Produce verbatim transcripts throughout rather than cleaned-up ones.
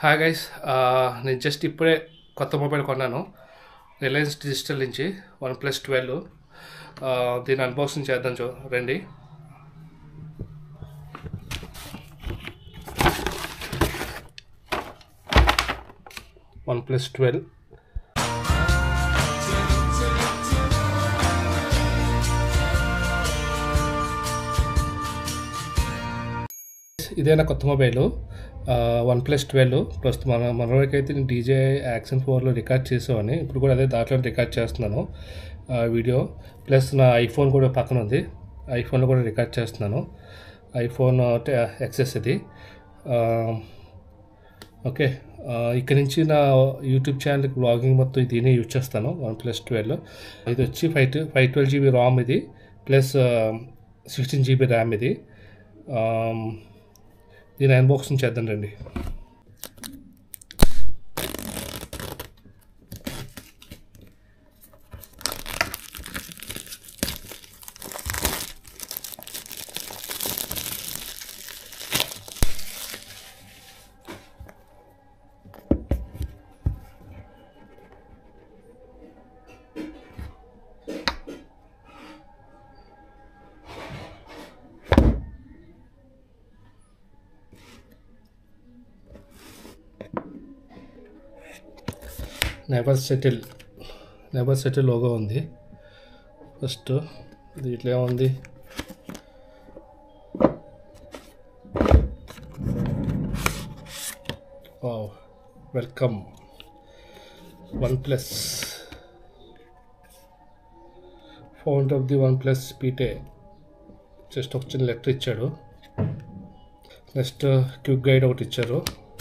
Hi guys, నేను just ఇప్పుడే కొత్త మొబైల్ కొన్నాను రిలయన్స్ డిజిటల్ నుంచి వన్ ప్లస్ ట్వెల్వ్. దీని అన్బాక్సింగ్ చేద్దాం. చూ రండి. వన్ ప్లస్ ట్వెల్వ్ ఇదేనా కొత్త మొబైలు వన్ ప్లస్ ట్వెల్వ్. ప్రస్తుతం మన మనవరికి అయితే నేను డీజే యాక్షన్ ఫోర్లో రికార్డ్ చేసామని ఇప్పుడు కూడా అదే దాంట్లో రికార్డ్ చేస్తున్నాను వీడియో. ప్లస్ నా ఐఫోన్ కూడా పక్కన ఉంది, ఐఫోన్లో కూడా రికార్డ్ చేస్తున్నాను. ఐఫోన్ ఎక్సెస్ ఇది. ఓకే, ఇక్కడ నుంచి నా యూట్యూబ్ ఛానల్కి బ్లాగింగ్ మొత్తం దీన్ని యూజ్ చేస్తాను. వన్ ప్లస్ ట్వెల్వ్ ఇది వచ్చి five five twelve GB RAM ఇది, ప్లస్ సిక్స్టీన్ జీబీ ర్యామ్ ఇది. దీని అన్బాక్సింగ్ చేద్దాం రండి. Never settle never settle logo ఉంది. ఫస్ట్ దీంట్లో ఏముంది, welcome one plus founder of the one plus పీటే. జస్ట్ ఒక చిన్న లెటర్ ఇచ్చాడు. నెక్స్ట్ క్విక్ గైడ్ ఒకటి ఇచ్చారు.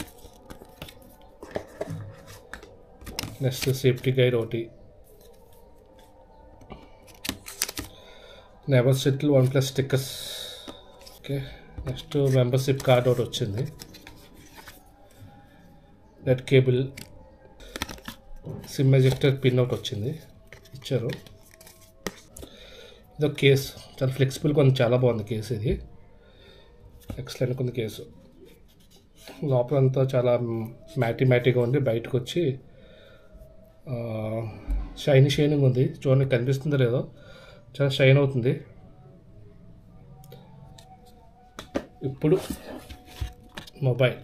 నెక్స్ట్ సేఫ్టీ గైడ్ ఒకటి. Never settle one plus stickers. Okay, next membership card ఒకటి వచ్చింది. Net cable, SIM ejector pin ఒకటి వచ్చింది ఇచ్చారు. ఇదొక కేసు, చాలా ఫ్లెక్సిబుల్ కొంచెం చాలా బాగుంది కేసు. ఇది ఎక్సలెంట్ ఉంది కేసు. లోపలంతా చాలా మ్యాటీ మ్యాటీగా ఉంది. బయటకు వచ్చి షైనీ షైనింగ్ ఉంది. చూడండి కనిపిస్తుందో లేదో, చాలా షైన్ అవుతుంది. ఇప్పుడు మొబైల్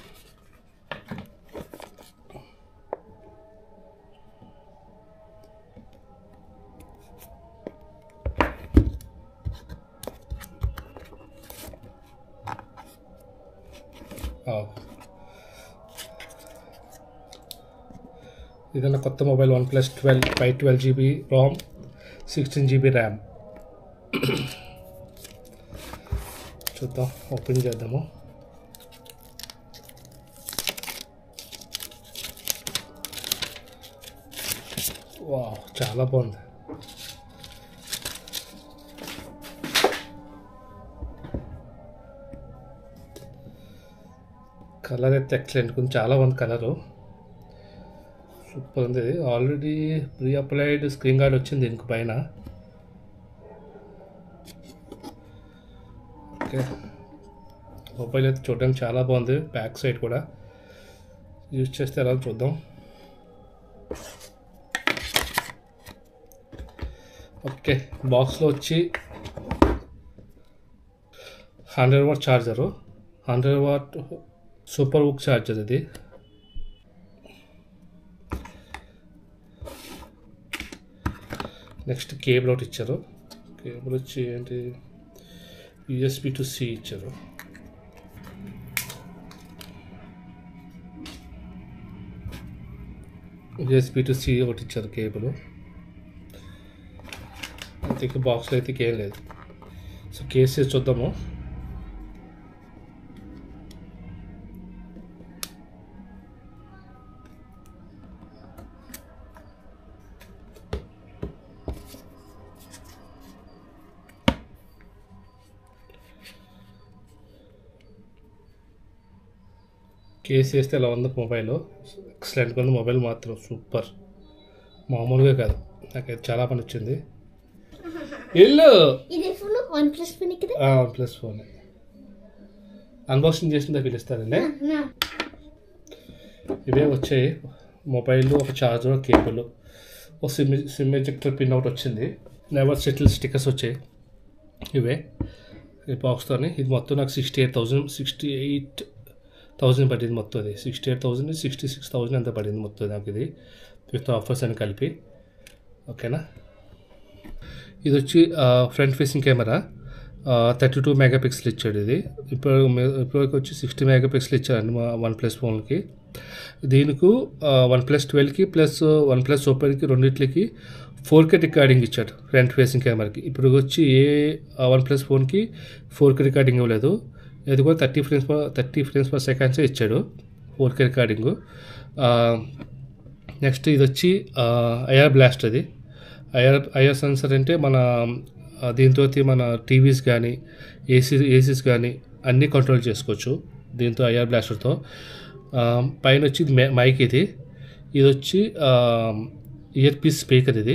ఇదన్నా కొత్త mobile one plus twelve five twelve GB RAM, sixteen GB RAM. చూద్దాం, ఓపెన్ చేద్దాము. వావ్, చాలా బాగుంది. కలర్ అయితే ఎక్సలెంట్ కొంచెం చాలా బాగుంది కలరు, సూపర్ ఉంది. Already pre applied screen guard వచ్చింది దీనికి పైన. ఓకే, మొబైల్ అయితే చూడడానికి చాలా బాగుంది. బ్యాక్ సైడ్ కూడా యూజ్ చేస్తే ఎలా చూద్దాం. ఓకే, బాక్స్లో వచ్చి hundred watt charger, hundred watt super VOOC charger ఇది. నెక్స్ట్ కేబుల్ ఒకటి ఇచ్చారు. కేబుల్ వచ్చి ఏంటి, యూఎస్బి టు సి ఇచ్చారు. యూఎస్బి టు సి ఒకటి ఇచ్చారు కేబుల్. అంతే, బాక్స్లో అయితే ఏం లేదు. సో కేసు చూద్దాము. కేసు వేస్తే ఎలా ఉంది మొబైల్, ఎక్సలెంట్గా ఉంది మొబైల్ మాత్రం, సూపర్, మామూలుగా కాదు. నాకైతే చాలా పని వచ్చింది. ఇల్లు వన్ ప్లస్ ఫోన్ అన్బాక్సింగ్ చేసిందా పిలుస్తారండి. ఇవే వచ్చాయి, మొబైల్, ఒక చార్జర్, కేబుల్, ఒక సిమ్ సిమ్ ఎజెక్టర్ పిన్ ఒకటి వచ్చింది, నెవర్ సెటిల్ స్టిక్కర్స్ వచ్చాయి. ఇవే ఈ బాక్స్తోని. ఇది మొత్తం నాకు sixty eight thousand sixty eight thousand పడింది మొత్తం. అది sixty eight thousand sixty six thousand ఎంత పడింది మొత్తం నాకు ఇది, విత్ ఆఫర్స్ అని కలిపి. ఓకేనా. ఇది వచ్చి front facing camera, thirty two megapixel ఇచ్చాడు ఇది. ఇప్పుడు ఇప్పటివరకు వచ్చి సిక్స్టీ మెగా పిక్సెల్ ఇచ్చారండి మా వన్ ప్లస్ ఫోన్కి. దీనికి వన్ ప్లస్ ట్వెల్వ్కి ప్లస్ వన్ ప్లస్ సూపర్కి రెండింటికి ఫోర్ కే రికార్డింగ్ ఇచ్చాడు ఫ్రంట్ ఫేసింగ్ కెమెరాకి. ఇప్పుడు వచ్చి ఏ వన్ ప్లస్ ఫోన్కి ఫోర్ కే రికార్డింగ్ ఇవ్వలేదు, ఇది కూడా thirty frames per thirty frames per సెకండ్సే ఇచ్చాడు ఫోర్ కే రికార్డింగు. నెక్స్ట్ ఇది వచ్చి ఐఆర్ బ్లాస్ట్. అది ఐఆర్ ఐఆర్ సెన్సర్ అంటే మన దీంతో మన టీవీస్ కానీ ఏసీ ఏసీస్ కానీ అన్నీ కంట్రోల్ చేసుకోవచ్చు దీంతో, ఐఆర్ బ్లాస్టర్తో. పైన వచ్చి ఇది మైక్, ఇది ఇది వచ్చి ఇయర్ పీస్ స్పీకర్. ఇది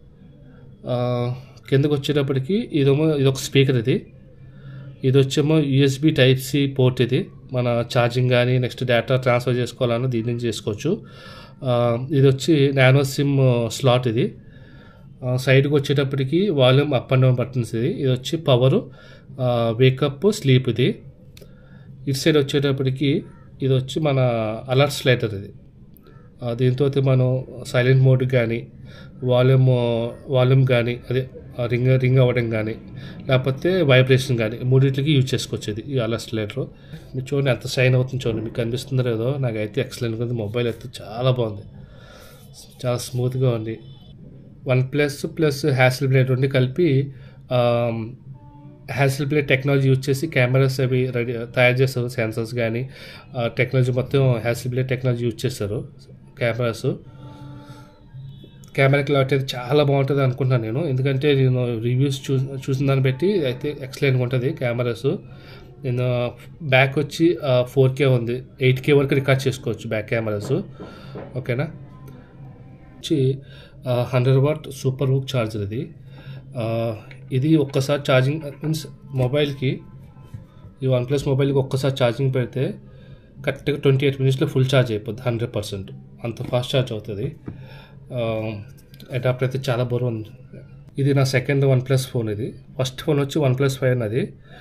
కిందకు వచ్చేటప్పటికి ఇదేమో ఇదొక స్పీకర్. ఇది ఇది వచ్చేమో యూఎస్బి టైప్ సి పోర్ట్. ఇది మన ఛార్జింగ్ కానీ నెక్స్ట్ డేటా ట్రాన్స్ఫర్ చేసుకోవాలన్నా దీని నుంచి చేసుకోవచ్చు. ఇది వచ్చి నానో సిమ్ స్లాట్. ఇది సైడ్కి వచ్చేటప్పటికి volume up and down buttons. ఇది ఇది వచ్చి పవరు, వేకప్, స్లీప్. ఇది ఇటు సైడ్ వచ్చేటప్పటికి ఇది వచ్చి మన అలర్ట్ స్లైడర్. ఇది దీంతో మనం సైలెంట్ మోడ్ కానీ వాల్యూమ్ వాల్యూమ్ కానీ అదే రింగ్ రింగ్ అవ్వడం కానీ లేకపోతే వైబ్రేషన్ కానీ మూడింటికి యూజ్ చేసుకోవచ్చు ఇది ఈ అలర్ట్ స్లైడర్. మీరు చూడండి ఎంత షైన్ అవుతుంది చూడండి, మీకు కనిపిస్తుందో లేదో. నాకైతే ఎక్సలెంట్గా ఉంది, మొబైల్ అయితే చాలా బాగుంది, చాలా స్మూత్గా ఉంది. One plus plus Hasselblad రెండు కలిపి హ్యాసిల్ బ్లేడ్ టెక్నాలజీ యూజ్ చేసి కెమెరాస్ అవి రెడీ తయారు చేస్తారు. సెన్సర్స్ కానీ టెక్నాలజీ మొత్తం హ్యాసిల్ బ్లేడ్ టెక్నాలజీ యూజ్ చేస్తారు కెమెరాస్. కెమెరా క్లారిటీ అయితే చాలా బాగుంటుంది అనుకుంటున్నాను నేను, ఎందుకంటే నేను రివ్యూస్ చూ చూసిన దాన్ని బట్టి అయితే ఎక్సలెంట్గా ఉంటుంది కెమెరాస్. నేను బ్యాక్ వచ్చి ఫోర్ కే ఉంది, ఎయిట్ కే వరకు రికార్డ్ చేసుకోవచ్చు బ్యాక్ కెమెరాస్. ఓకేనా. వచ్చి hundred watt super VOOC charger. ఇది ఇది ఒక్కసారి ఛార్జింగ్ మీన్స్ మొబైల్కి ఈ వన్ ప్లస్ మొబైల్కి ఒక్కసారి ఛార్జింగ్ పెడితే కరెక్ట్గా ట్వంటీ ఎయిట్ మినిట్స్లో ఫుల్ ఛార్జ్ అయిపోద్ది, హండ్రెడ్ పర్సెంట్ అంత ఫాస్ట్ ఛార్జ్ అవుతుంది. అడాప్టర్ అయితే చాలా బరువు ఉంది. ఇది నా సెకండ్ వన్ ప్లస్ ఫోన్. ఇది ఫస్ట్ ఫోన్ వచ్చి వన్ ప్లస్ ఫైవ్ అన్నది,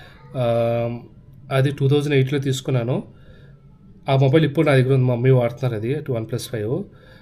అది టూ థౌజండ్ ఎయిట్లో తీసుకున్నాను. ఆ మొబైల్ ఇప్పుడు నా దగ్గర ఉంది, మా మమ్మీ వాడుతున్నారు అది వన్ ప్లస్ ఫైవ్.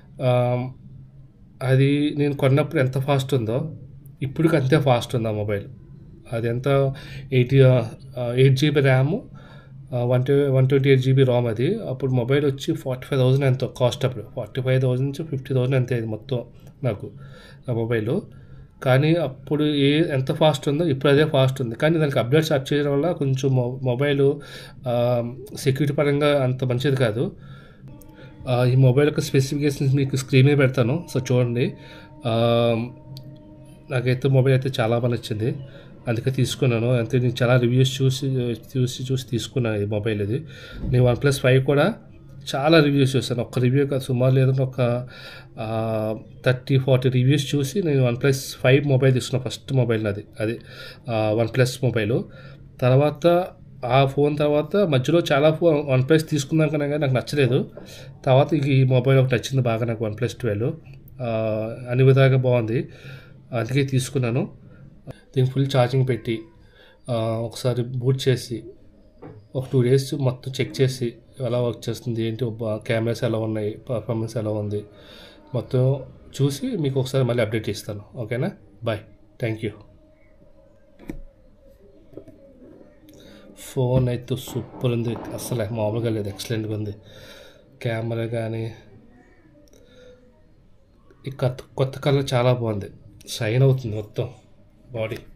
అది నేను కొన్నప్పుడు ఎంత ఫాస్ట్ ఉందో ఇప్పటికి అంతే ఫాస్ట్ ఉంది ఆ మొబైల్. అది ఎంత eighty eight GB RAM, one twenty one twenty eight GB RAM. అది అప్పుడు మొబైల్ వచ్చి ఫార్టీ ఫైవ్ థౌసండ్ ఎంతో కాస్ట్, అప్పుడు ఫార్టీ ఫైవ్ థౌసండ్ నుంచి ఫిఫ్టీ థౌసండ్ ఎంత అయింది మొత్తం నాకు ఆ మొబైల్. కానీ అప్పుడు ఏ ఎంత ఫాస్ట్ ఉందో ఇప్పుడు అదే ఫాస్ట్ ఉంది. కానీ దానికి అప్డేట్స్ యాడ్ చేయడం వల్ల కొంచెం మొబైల్ సెక్యూరిటీ పరంగా అంత మంచిది కాదు. ఈ మొబైల్ యొక్క స్పెసిఫికేషన్స్ మీకు స్క్రీన్ మీద పెడతాను, సో చూడండి. నాకైతే మొబైల్ అయితే చాలా బాగా నచ్చింది, అందుకే తీసుకున్నాను. అంతే నేను చాలా రివ్యూస్ చూసి చూసి చూసి తీసుకున్నాను ఈ మొబైల్. ఇది నేను వన్ ప్లస్ ఫైవ్ కూడా చాలా రివ్యూస్ చూసాను, ఒక్క రివ్యూ కాదు సుమారు లేదంటే ఒక థర్టీ ఫార్టీ రివ్యూస్ చూసి నేను వన్ ప్లస్ ఫైవ్ మొబైల్ తీసుకున్నాను. ఫస్ట్ మొబైల్ అది అది వన్ ప్లస్ మొబైలు. తర్వాత ఆ ఫోన్ తర్వాత మధ్యలో చాలా ఫోన్ వన్ ప్లస్ తీసుకున్నాం కన్నా కానీ నాకు నచ్చలేదు. తర్వాత ఈ మొబైల్ ఒకటి నచ్చింది బాగా నాకు, వన్ ప్లస్ ట్వెల్వ్. అన్ని విధాలుగా బాగుంది, అందుకే తీసుకున్నాను. దీనికి ఫుల్ ఛార్జింగ్ పెట్టి ఒకసారి బూట్ చేసి ఒక టూ డేస్ మొత్తం చెక్ చేసి ఎలా వర్క్ చేస్తుంది ఏంటి, కెమెరాస్ ఎలా ఉన్నాయి, పర్ఫార్మెన్స్ ఎలా ఉంది మొత్తం చూసి మీకు ఒకసారి మళ్ళీ అప్డేట్ ఇస్తాను. ఓకేనా, బాయ్, థ్యాంక్ యూ. ఫోన్ అయితే సూపర్ ఉంది, అసలు మామూలుగా లేదు, ఎక్సలెంట్గా ఉంది. కెమెరా కానీ ఈ కొత్త కొత్త కలర్ చాలా బాగుంది, షైన్ అవుతుంది మొత్తం బాడీ.